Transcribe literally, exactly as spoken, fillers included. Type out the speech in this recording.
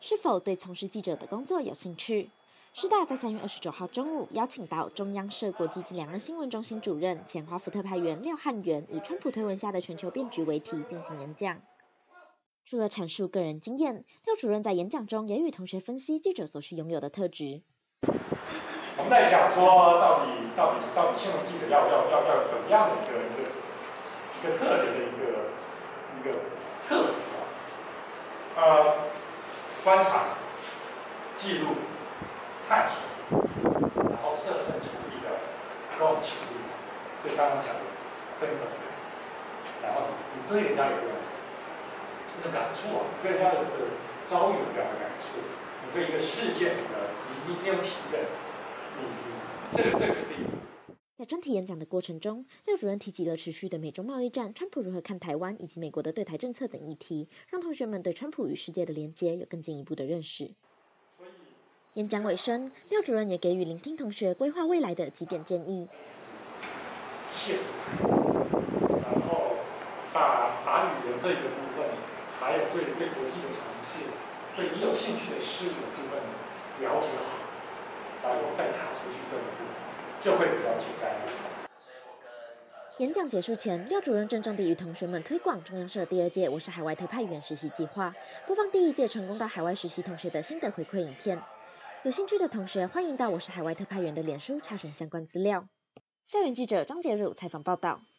是否对从事记者的工作有兴趣？师大在三月二十九号中午邀请到中央社国际及两岸新闻中心主任、前华府特派员廖汉元，以川普推文下的全球变局为题进行演讲。除了阐述个人经验，廖主任在演讲中也与同学分析记者所需拥有的特质。 我们在讲说，到底到底到底新闻记者要要要要怎么样的一个一个一个特别的一个一个特质啊？呃，观察、记录、探索，然后设身处地的共情力，就刚刚讲的分本，然后你对人家有这种这个感触啊，你对人家的这个遭遇有这样的感触，你对一个事件的你你有体认。这个这个是第一。 在专题演讲的过程中，廖主任提及了持续的美中贸易战、川普如何看台湾以及美国的对台政策等议题，让同学们对川普与世界的连结有更进一步的认识。演讲尾声，廖主任也给予聆听同学规划未来的几点建议。 限制，然后把把语言这个部分，还有对对国际的尝试，对你有兴趣的事物的部分了解好。然后再踏出去这一步，就会比较简单。 演讲结束前，廖主任郑重地与同学们推广中央社第二届我是海外特派员实习计划，播放第一届成功到海外实习同学的心得回馈影片。有兴趣的同学欢迎到我是海外特派员的脸书查询相关资料。校园记者张杰儒采访报道。